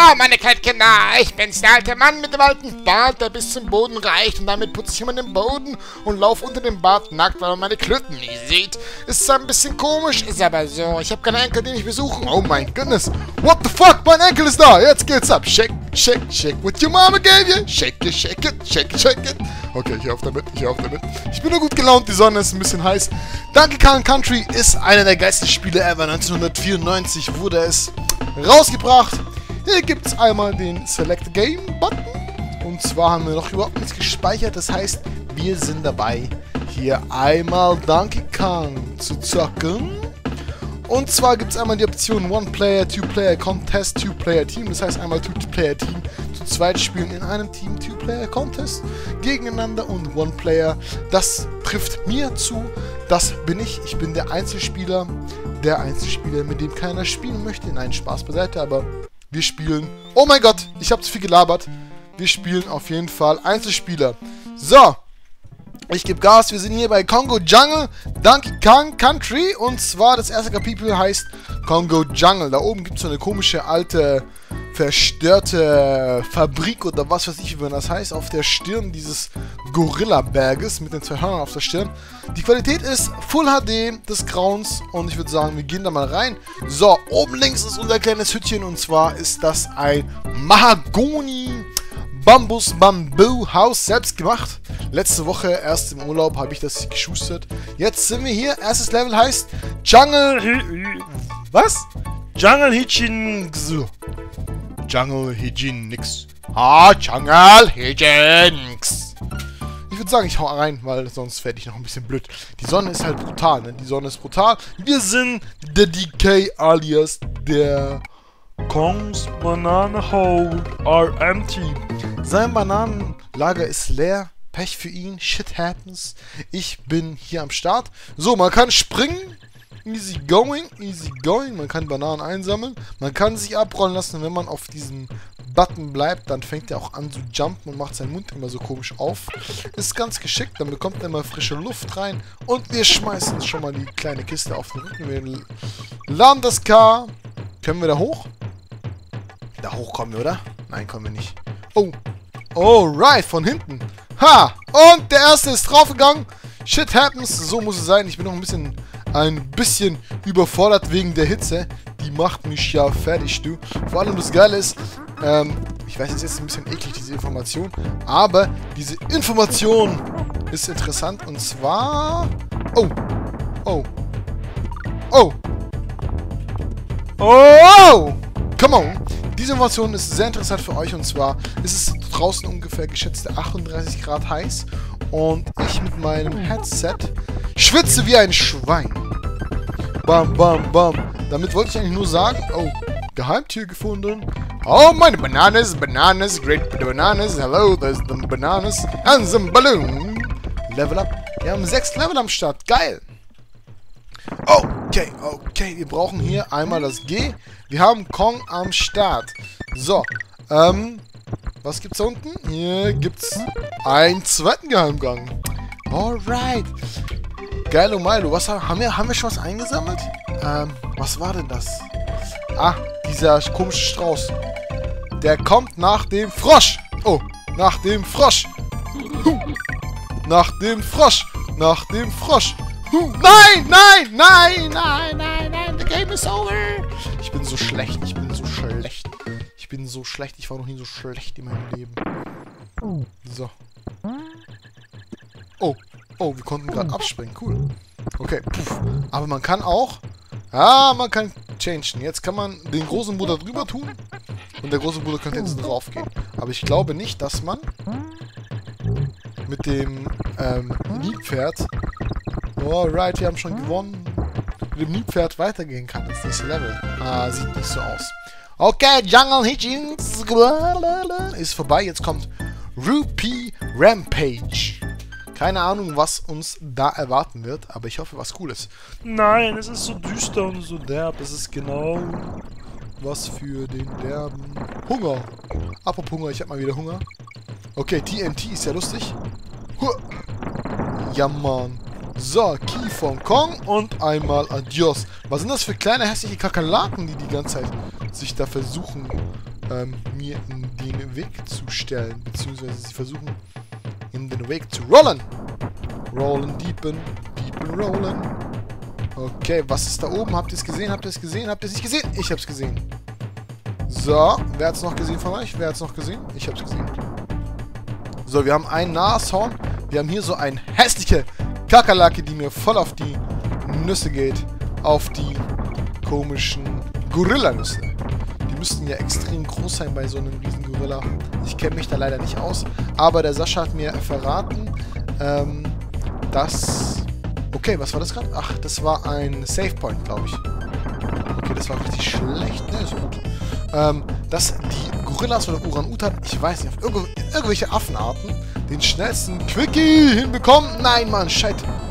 meine kleinen Kinder, ich bin's, der alte Mann mit dem alten Bart, der bis zum Boden reicht. Und damit putze ich immer den Boden und laufe unter dem Bart nackt, weil man meine Klöten nicht sieht. Ist zwar ein bisschen komisch, ist aber so. Ich habe keinen Enkel, den ich besuchen. Oh mein Goodness. What the fuck, mein Enkel ist da. Jetzt geht's ab. Shake, shake, shake what your mama gave you. Shake it, shake it, shake it, shake it. Okay, ich hör auf damit, Ich bin nur gut gelaunt, die Sonne ist ein bisschen heiß. Donkey Kong Country ist einer der geilsten Spiele ever. 1994 wurde es rausgebracht. Hier gibt es einmal den Select Game Button. Und zwar haben wir noch überhaupt nichts gespeichert. Das heißt, wir sind dabei, hier einmal Donkey Kong zu zocken. Und zwar gibt es einmal die Option One-Player, Two-Player Contest, Two-Player-Team. Das heißt einmal Two-Player-Team zu zweit spielen in einem Team, Two-Player Contest gegeneinander und One-Player. Das trifft mir zu. Das bin ich. Ich bin der Einzelspieler, mit dem keiner spielen möchte. Nein, Spaß beiseite, aber wir spielen... Oh mein Gott, ich habe zu viel gelabert. Wir spielen auf jeden Fall Einzelspieler. So. Ich gebe Gas, wir sind hier bei Congo Jungle, Donkey Kong Country und zwar das erste Kapitel heißt Congo Jungle. Da oben gibt es so eine komische, alte, verstörte Fabrik oder was weiß ich, wie man das heißt, auf der Stirn dieses Gorilla-Berges mit den zwei Hörnern auf der Stirn. Die Qualität ist Full HD des Grauens und ich würde sagen, wir gehen da mal rein. So, oben links ist unser kleines Hütchen und zwar ist das ein Mahagoni Bamboo-Haus selbst gemacht. Letzte Woche, erst im Urlaub, habe ich das geschustert. Jetzt sind wir hier. Erstes Level heißt Was? Jungle Hygienics. Jungle Hygienics. Jungle Hygienics. Ich würde sagen, ich hau rein, weil sonst werde ich noch ein bisschen blöd. Die Sonne ist halt brutal, ne? Die Sonne ist brutal. Wir sind der DK alias der Kong's Banana Hole are empty. Sein Bananenlager ist leer. Pech für ihn. Shit happens. Ich bin hier am Start. So, man kann springen. Easy going, easy going. Man kann Bananen einsammeln. Man kann sich abrollen lassen. Wenn man auf diesem Button bleibt, dann fängt er auch an zu jumpen und macht seinen Mund immer so komisch auf. Ist ganz geschickt. Dann bekommt er immer frische Luft rein. Und wir schmeißen schon mal die kleine Kiste auf den Rücken. Wir laden das Car. Können wir da hoch? Da hoch kommen wir, oder? Nein, kommen wir nicht. Oh. Alright, von hinten. Ha! Und der erste ist draufgegangen. Shit happens. So muss es sein. Ich bin noch ein bisschen überfordert wegen der Hitze. Die macht mich ja fertig, du. Vor allem das Geile ist, ich weiß, es ist jetzt ein bisschen eklig, diese Information. Aber diese Information ist interessant. Und zwar... Oh. Oh. Oh. Oh! Come on! Diese Information ist sehr interessant für euch und zwar ist es draußen ungefähr geschätzte 38 Grad heiß und ich mit meinem Headset schwitze wie ein Schwein. Bam, bam, bam. Damit wollte ich eigentlich nur sagen, oh, Geheimtier gefunden. Oh, meine Bananas, great bananas, hello, there's the bananas and some balloon. Level up. Wir haben 6 Level am Start, geil. Okay, wir brauchen hier einmal das G. Wir haben Kong am Start. So, was gibt's da unten? Hier gibt's einen zweiten Geheimgang. Alright. Geilo Milo, haben wir schon was eingesammelt? Was war denn das? Ah, dieser komische Strauß. Der kommt nach dem Frosch. Oh, nach dem Frosch. Nach dem Frosch. Nach dem Frosch. Nein, the game is over. Ich bin so schlecht, ich war noch nie so schlecht in meinem Leben. So. Oh, wir konnten gerade abspringen, cool. Okay, puff. Aber man kann auch... man kann changen. Jetzt kann man den großen Bruder drüber tun. Und der große Bruder könnte jetzt drauf gehen. Aber ich glaube nicht, dass man mit dem Nilpferd... Alright, wir haben schon gewonnen. Mit dem Nilpferd weitergehen kann ins nächste Level. Sieht nicht so aus. Okay, Jungle Hitchings ist vorbei. Jetzt kommt Rupee Rampage. Keine Ahnung, was uns da erwarten wird, aber ich hoffe, was Cooles. Nein, es ist so düster und so derb. Es ist genau was für den derben Hunger. Apropos Hunger, ich habe mal wieder Hunger. Okay, TNT ist ja lustig. Ja, Mann. So, Key von Kong und einmal Adios. Was sind das für kleine hässliche Kakerlaken, die ganze Zeit sich da versuchen mir in den Weg zu stellen. Beziehungsweise sie versuchen, in den Weg zu rollen. Rollen, deepen, rollen. Okay, was ist da oben? Habt ihr es gesehen? Habt ihr es gesehen? Habt ihr es nicht gesehen? Ich hab's gesehen. So, wer hat's noch gesehen von euch? Wer hat's noch gesehen? Ich hab's gesehen. So, wir haben ein Nashorn. Wir haben hier so eine hässliche Kakerlake, die mir voll auf die Nüsse geht. Auf die komischen Gorillanüsse. Die müssten ja extrem groß sein bei so einem riesen Gorilla. Ich kenne mich da leider nicht aus. Aber der Sascha hat mir verraten, dass... Okay, was war das gerade? Ach, das war ein Save Point, glaube ich. Okay, das war richtig schlecht. Ne, ist gut. Dass die Gorillas oder Orang-Utan, ich weiß nicht, auf irgendwelche Affenarten den schnellsten Quickie hinbekommen. Nein, Mann, Shit.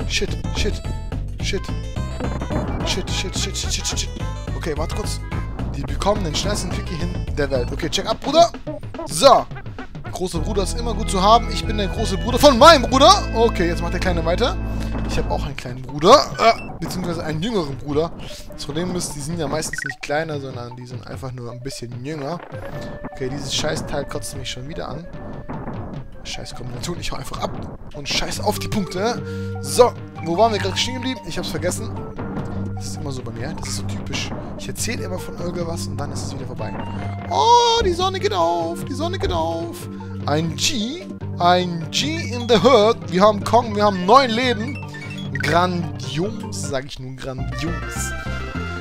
Okay, warte kurz. Die bekommen den schnellsten Quickie hin der Welt. Okay, check ab, Bruder. So. Großer Bruder ist immer gut zu haben. Ich bin der große Bruder von meinem Bruder. Okay, jetzt macht der Kleine weiter. Ich habe auch einen kleinen Bruder. Beziehungsweise einen jüngeren Bruder. Das Problem ist, die sind ja meistens nicht kleiner, sondern die sind einfach nur ein bisschen jünger. Okay, dieses Scheißteil kotzt mich schon wieder an. Scheiß Kombination. Ich hau einfach ab. Und scheiß auf die Punkte. So, wo waren wir gerade stehen geblieben? Ich hab's vergessen. Das ist immer so bei mir. Das ist so typisch. Ich erzähle immer von irgendwas und dann ist es wieder vorbei. Oh, die Sonne geht auf. Die Sonne geht auf. Ein G. Ein G in the Hood. Wir haben Kong. Wir haben 9 Leben. Grandios, sage ich nun. Grandios.